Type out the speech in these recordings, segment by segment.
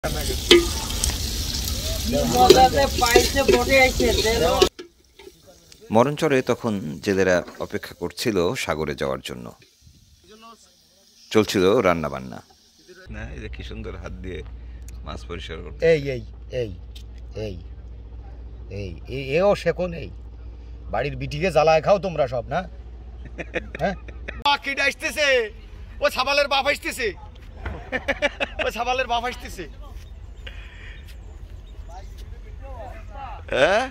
মরণচরে তখন জেলেরা অপেক্ষা করছিল সাগরে যাওয়ার জন্য। চলছিল রান্না বান্না। না, এই যে কি সুন্দর হাত দিয়ে মাছ পরিষ্কার করতে। এই এই এই এই এই এও শেখো নেই, বাড়ির বিটিকে জ্বালায় খাও তোমরা সব, না? হ্যাঁ, কিডা আসতেছে, ও ছাবালের বাপ আসতেছে, ও ছাবালের বাপ আসতেছে। হ্যাঁ,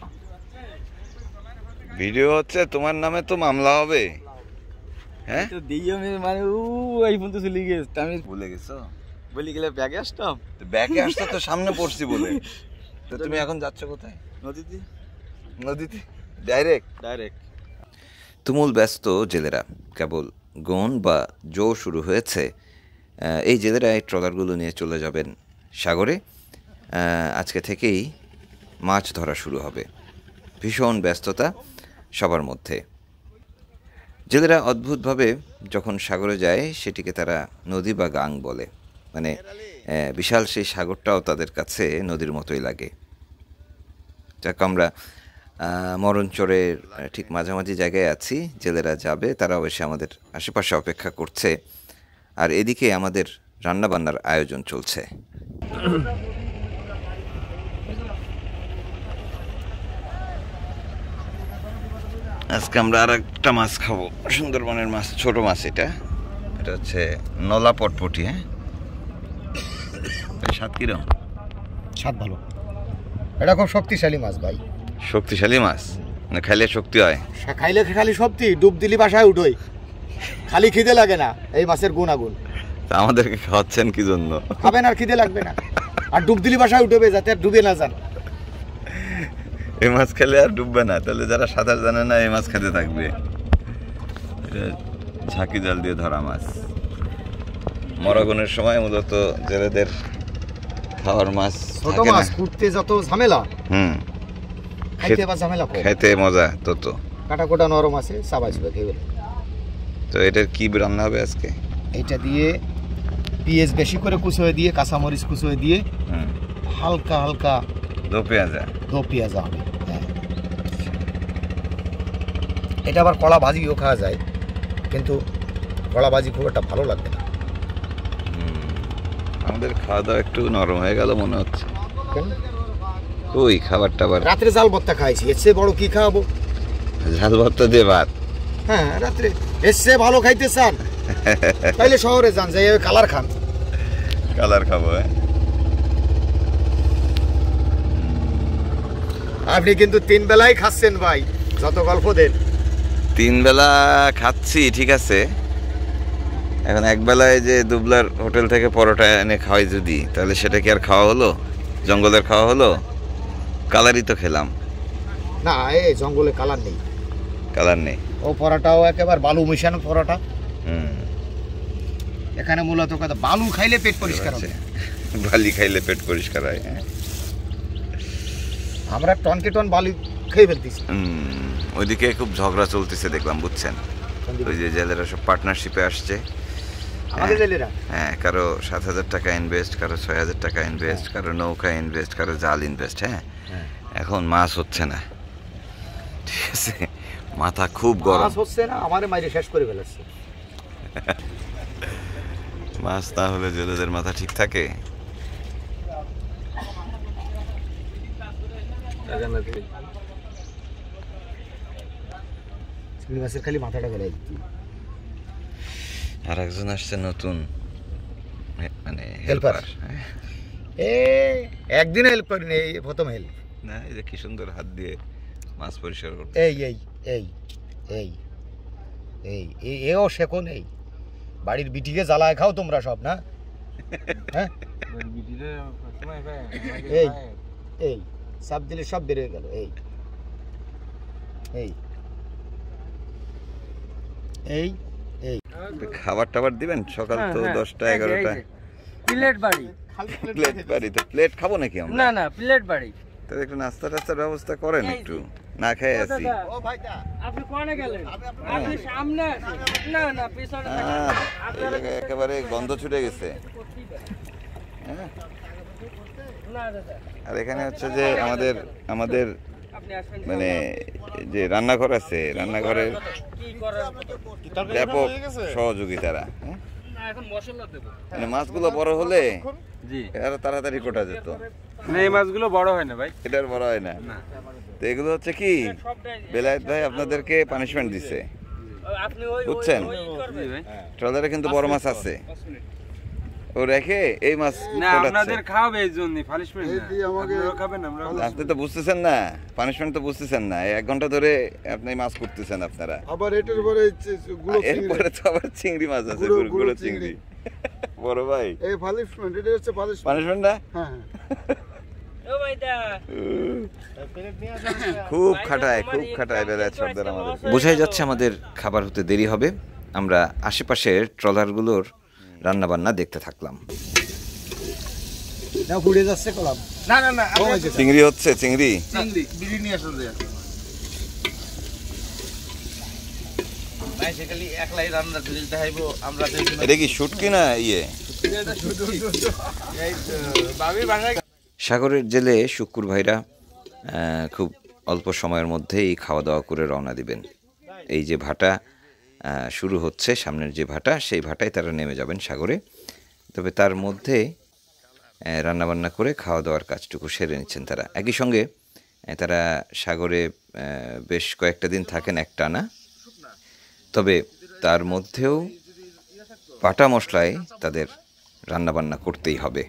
ভিডিও হচ্ছে, তোমার নামে তো মামলা হবে। হ্যাঁ, মানে এই পর্যন্ত চলে গেছে, আমি ভুলে গেছো? বলি গেলে ব্যাগে আসতাম, ব্যাগে আসতে তো সামনে পড়ছি বলে। তো তুমি এখন যাচ্ছ কোথায়? নদীতে। নদীতে ডাইরেক্ট। তুমুল ব্যস্ত জেলেরা, কেবল গন বা জো শুরু হয়েছে। এই জেলেরা এই ট্রলারগুলো নিয়ে চলে যাবেন সাগরে। আজকে থেকেই মাছ ধরা শুরু হবে। ভীষণ ব্যস্ততা সবার মধ্যে। জেলেরা অদ্ভুতভাবে যখন সাগরে যায় সেটিকে তারা নদী বা গাং বলে। মানে বিশাল সেই সাগরটাও তাদের কাছে নদীর মতোই লাগে। যাক, আমরা মরণচরের ঠিক মাঝামাঝি জায়গায় আছি। জেলেরা যাবে, তারাও এসে আমাদের আশেপাশে অপেক্ষা করছে। আর এদিকে আমাদের রান্নাবান্নার আয়োজন চলছে। আজকে আমরা আর একটা মাছ খাবো, সুন্দরবনের মাছ, ছোট মাছ। এটা হচ্ছে নলা পটপটি। হ্যাঁ, স্বাদ কিরম? স্বাদ ভালো। এটা খুব শক্তিশালী মাছ ভাই। শক্তিশালী মাছ না, খাইলে শক্তি হয়? খাইলে খালি শক্তি, ডুব দিলি বাসায় উঠোই, খালি খিদে লাগে না। এই মাছের গুণাগুণ। তা আমাদেরকে খাওয়াচ্ছেন কি জন্য? খাবেন আর খিদে লাগবে না, আর ডুব দিলি বাসায় উঠবে, যাতে আর ডুবে না যান। এই মাছ খেলে আর ডুববে না, তাহলে যারা সাঁতার জানে না এই মাছ খেতে থাকবে। এটা ঝাঁকি জাল দিয়ে ধরা মাছ। মরাগনের সময় মূলত জেলেদের খাওয়ার মাছ। ছোট মাছ কুটতে যত ঝামেলা, খাইতে বা ঝামেলা কম, খাইতে মজা তত। কাটা কোটা নরম আছে, সাবাইবে খেয়ে। তো এটার কি রান্না হবে আজকে? এইটা দিয়ে পেঁয়াজ বেশি করে কুচোয়ে দিয়ে, কাঁচামরিচ কুচোয়ে দিয়ে, হালকা হালকা দো পেঁয়াজ হবে। হ্যাঁ, এটা আবার কড়া ভাজিও খাওয়া যায়, কিন্তু কড়া ভাজি খুব একটা ভালো লাগবে না। আমাদের খাওয়া দাওয়া একটু নরম হয়ে গেল মনে হচ্ছে। কেন? ওই খাবার টাবার রাত্রে জাল ভর্তা খাইছি, এর চেয়ে বড় কি খাওয়াবো? ঝাল ভর্তা দিয়ে ভাত? হ্যাঁ, রাত্রে এর চেয়ে ভালো খাইতে চান তাইলে শহরে যান, যাই কালার খান। কালার খাবো? আপনি কিন্তু 3 বেলাই খাচ্ছেন ভাই, যত গল্প দেন। 3 বেলা খাচ্ছি, ঠিক আছে। এখন এক বেলায় যে দুবলার হোটেল থেকে পরোটা এনে খাওয়াই যদি, তাহলে সেটা কি আর খাওয়া হলো? জঙ্গলের খাওয়া হলো? কালারই তো খেলাম। না, এই জঙ্গলে কালার নেই। কালার নেই? ও পরোটাও একেবারে বালু মিশানো পরোটা। এখানে মূলত কথা, বালু খাইলে পেট পরিষ্কার হবে। বালি খাইলে পেট পরিষ্কার হয়? আমরা টনকে টন বালু খেয়ে ফেলতেছি। ওইদিকে খুব ঝগড়া চলতেছে দেখলাম, বুঝছেন? ওই যে জেলেরা সব পার্টনারশিপে আসছে। আমাদের জেলেরা? হ্যাঁ, কারো 7,000 টাকা ইনভেস্ট, কারো 6,000 টাকা ইনভেস্ট, কারো নৌকা ইনভেস্ট, কারো জাল ইনভেস্ট। হ্যাঁ, এখন মাছ হচ্ছে না, ঠিক আছে? মাথা খুব গরম। মাছ হচ্ছে না, আমারে মাইরে শেষ করে ফেলেছে। মাছ না হলে জেলেদের মাথা ঠিক থাকে? মাছের খালি মাথাটা গেলে। আর একজন আসছে নতুন, মানে হেল্পার। একদিন হেল্প করিনি, এই প্রথম হেল্প। না, এই যে কি সুন্দর হাত দিয়ে মাছ পরিষ্কার করতে। এই এই এই এই এই এও শেখো নেই, বাড়ির বিটিকে জ্বালায় খাও তোমরা সব, না? হ্যাঁ, এই এই সব দিলে সব বের হয়ে গেল। এই এই এই এই খাবার টাবার দিবেন সকাল তো 10টা 11টা। প্লেট বাড়ি? প্লেট বাড়ি? তো প্লেট খাবো নাকি আমরা? না না, প্লেট বাড়ি। তাহলে একটু নাস্তা টাস্তার ব্যবস্থা করেন, একটু না খেয়ে আসি। ও ভাইটা, আপনি কোনে গেলেন? আপনি সামনে না না পিছনে, একেবারে গন্ধ ছুটে গেছে। হ্যাঁ, না দাদা আর এখানে হচ্ছে যে আমাদের আমাদের আপনি আসবেন মানে যে রান্নাঘর আছে, রান্নাঘরের কি করার ব্যাপক সহযোগিতারা, হ্যাঁ? না এখন মশলা দেব মানে মাছগুলো বড় হলে জি আরো তাড়াতাড়ি কোটা যেত, না এই মাছগুলো বড় হয় না ভাই। এটার বড় হয় না। তো এগুলো হচ্ছে কি বেলায়েত ভাই আপনাদেরকে পানিশমেন্ট দিছে, আপনি ওই বুঝছেন? জি ভাই। ট্রলারে কিন্তু বড় মাছ আছে, ও রেখে এই মাছ না কোটাচ্ছে। আপনাদের খাওয়াবে এই জন্য পানিশমেন্ট না, আপনারা খাবেন আমরা আপনি তো বুঝতেছেন না, পানিশমেন্ট তো বুঝতেছেন না। 1 ঘন্টা ধরে আপনি মাছ করতেছেন আপনারা, আবার এটার পরে গুলো এরপরে তো আবার চিংড়ি মাছ আছে, গুঁড়ো গুঁড়ো চিংড়ি। চিংড়ি। বড় ভাই এই পানিশমেন্ট, এটা হচ্ছে পানিশমেন্ট। পানিশমেন্ট না, হ্যাঁ ও ভাইদা খুব খাটায়, খুব খাটায় বেলায়েত সর্দার আমাদের। বোঝাই যাচ্ছে আমাদের খাবার হতে দেরি হবে। আমরা আশেপাশের ট্রলারগুলোর রান্নাবান্না দেখতে থাকলাম। না পুড়ে যাচ্ছে কলাম। না না না, চিংড়ি হচ্ছে, চিংড়ি। চিংড়ি বিরিয়ানি আসলে ভাই সেখানে একলাই রান্না দিল দেখাইবো আমরা এটা কি শুটকি না ইয়ে? ভাবি বাসায় সাগরের জেলে শুক্কুর ভাইরা খুব অল্প সময়ের মধ্যেই খাওয়া দাওয়া করে রওনা দিবেন। এই যে ভাটা শুরু হচ্ছে, সামনের যে ভাটা, সেই ভাটায় তারা নেমে যাবেন সাগরে। তবে তার মধ্যে রান্নাবান্না করে খাওয়া দাওয়ার কাজটুকু সেরে নিচ্ছেন তারা। একই সঙ্গে তারা সাগরে বেশ কয়েকটা দিন থাকেন একটানা। তবে তার মধ্যেও বাটা মশলায় তাদের রান্নাবান্না করতেই হবে।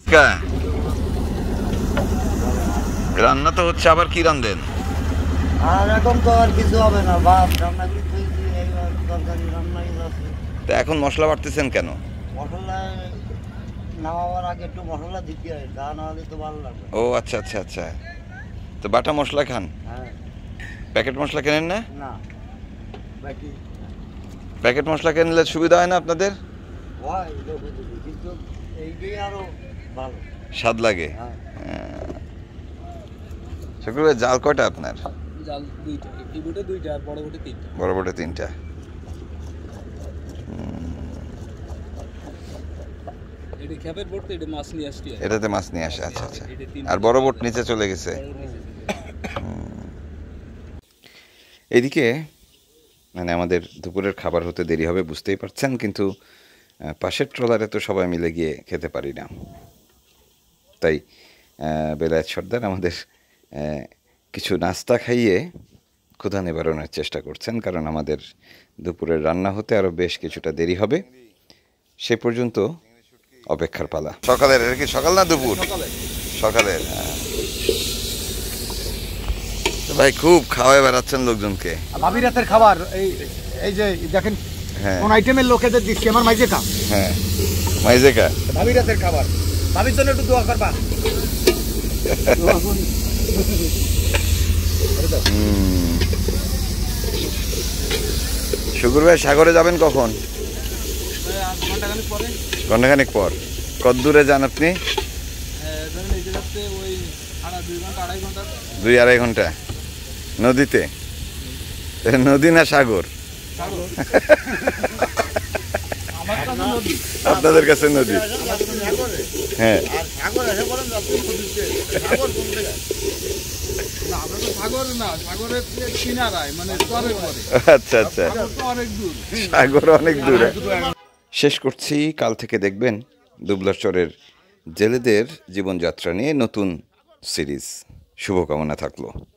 রান্না তো হচ্ছে, আবার কি রান্ধেন? আর এখন তো আর কিছু হবে না, ভাত রান্না করতে তরকারি রান্নাই আছে। তা এখন মশলা বাটতেছেন কেন? মশলা নামাবার আগে একটু মশলা দিতে হয়, তা না হলে তো ভালো লাগবে। ও আচ্ছা আচ্ছা আচ্ছা, তো বাটা মশলা খান, হ্যাঁ প্যাকেট মশলা কেনেন না? না বাকি প্যাকেট মশলা কিনলে সুবিধা হয় না আপনাদের? হয় এটা বুঝেছি, কিন্তু এইটাই আরো ভালো। স্বাদ লাগে। হ্যাঁ শুক্রবার জাল কয়টা আপনার? জাল দুইটা, এই বুটে দুইটা আর বড় বুটে তিনটা। বড় বড় 3টা। এটা খেপের বোট, এটা মাছ নিয়ে আসছি। এটাতে মাছ নিয়ে আসে, আচ্ছা আচ্ছা। আর বড় বোট নিচে চলে গেছে। এদিকে মানে আমাদের দুপুরের খাবার হতে দেরি হবে বুঝতেই পারছেন, কিন্তু পাশের ট্রলারে তো সবাই মিলে গিয়ে খেতে পারি না। তাই বেলায়েত সর্দার আমাদের কিছু নাস্তা খাইয়ে ক্ষুধা নিবারণের চেষ্টা করছেন, কারণ আমাদের দুপুরের রান্না হতে আরও বেশ কিছুটা দেরি হবে। সে পর্যন্ত অপেক্ষার পালা। সকালের, এটা কি সকাল না দুপুর? সকালের। ভাই খুব খাওয়ায় বেড়াচ্ছেন লোকজনকে। ভাবি রাতের খাবার এই এই যে দেখেন হ্যাঁ কোন আইটেমের লোকেদের দিচ্ছি, আমার মাইজে খা। হ্যাঁ, মাইজেকা ভাবি রাতের খাবার, ভাবির জন্য একটু দোয়া করবা। শুক্র ভাই সাগরে যাবেন কখন? ঘন্টাখানিক পর। কত দূরে যান আপনি? 2-2.5 ঘন্টা। নদীতে? নদী না সাগর? আপনাদের কাছে নদী? হ্যাঁ সাগর না, সাগরের কিনারায় মানে চরের পরে আচ্ছা আচ্ছা, অনেক দূর। সাগর অনেক দূরে। শেষ করছি, কাল থেকে দেখবেন দুবলাচরের জেলেদের জীবনযাত্রা নিয়ে নতুন সিরিজ। শুভকামনা থাকলো।